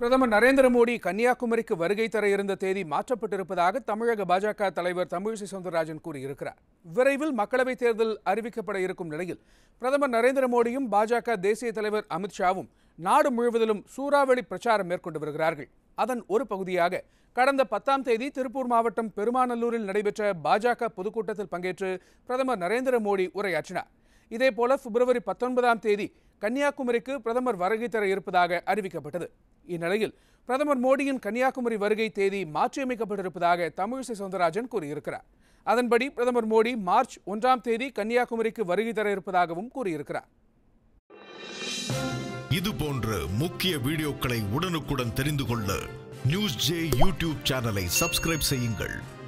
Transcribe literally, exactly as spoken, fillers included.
பிரதமர் நரேந்திர மோடி கன்னியாகுமரிக்கு வருகை தர இருந்த தேதி மாற்றப்பட்டிருப்பதாக தமிழக பாஜக தலைவர் தமிழிசை சவுந்தரராஜன் கூறியிருக்கிறார். விரைவில் மக்களவைத் தேர்தல் அறிவிக்கப்பட இருக்கும் நிலையில் பிரதமர் நரேந்திர மோடியும் பாஜக தேசிய தலைவர் அமித்ஷாவும் நாடு முழுவதிலும் சூறாவளி பிரச்சாரம் மேற்கொண்டு வருகிறார்கள். அதன் ஒரு பகுதியாக கடந்த பத்தாம் தேதி திருப்பூர் மாவட்டம் பெருமாநல்லூரில் நடைபெற்ற பாஜக பொதுக்கூட்டத்தில் பங்கேற்று பிரதமர் நரேந்திர மோடி உரையாற்றினார். இதேபோல பிப்ரவரி பத்தொன்பதாம் தேதி கன்னியாகுமரிக்கு பிரதமர் வருகை தர இருப்பதாக அறிவிக்கப்பட்டது. இந்நிலையில் பிரதமர் மோடியின் கன்னியாகுமரி வருகை தேதி மாற்றியமைக்கப்பட்டிருப்பதாக தமிழிசை சவுந்தரராஜன் கூறியிருக்கிறார். அதன்படி பிரதமர் மோடி மார்ச் ஒன்றாம் தேதி கன்னியாகுமரிக்கு வருகை தர இருப்பதாகவும் கூறியிருக்கிறார். இது போன்ற முக்கிய வீடியோக்களை உடனுக்குடன் தெரிந்து கொள்ள நியூஸ் ஜே யூடியூப் சேனலை சப்ஸ்கிரைப் செய்யுங்கள்.